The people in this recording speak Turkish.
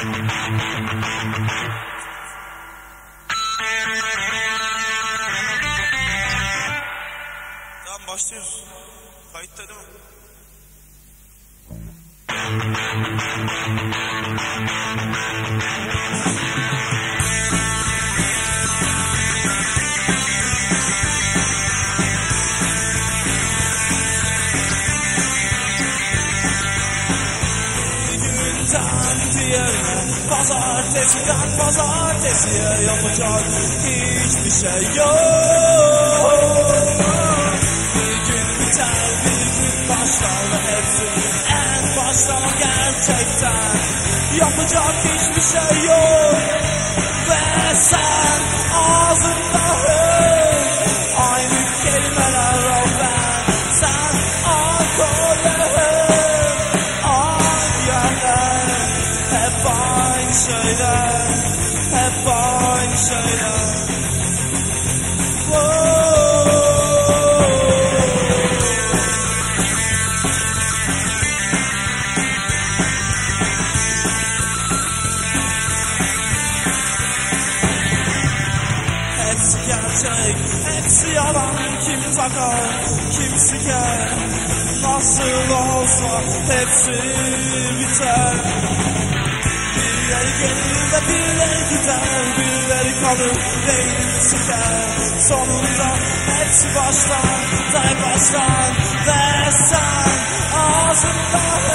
Tamam, başlıyoruz. Kayıtta değil mi? Pazartesiden pazartesiye yapacak hiçbir şey yok. Bir gün biter, bir gün başlar ve hepsi en baştan gerçekten yapacak hiçbir şey yok. Ve sen ağzında hep aynı kelimeler o ben. Sen alkolle aynı yerler, hep aynı şeyler, hep aynı şeyler. Hepsi gerçek, hepsi yalan. Kim takar, kim siker. Nasıl olsa hepsi biter. Birileri gelir ve birileri gider. Birileri kalır, beyni siker. Sonunda hepsi baştan ve sen ağzında